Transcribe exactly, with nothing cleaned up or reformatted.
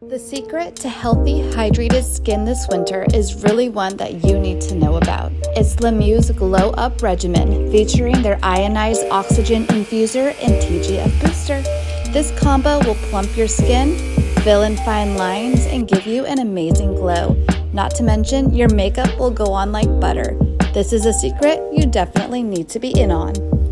The secret to healthy, hydrated skin this winter is really one that you need to know about. It's Lemue's Glow Up Regimen, featuring their ionized oxygen infuser and T G F booster. This combo will plump your skin, fill in fine lines, and give you an amazing glow. Not to mention, your makeup will go on like butter. This is a secret you definitely need to be in on.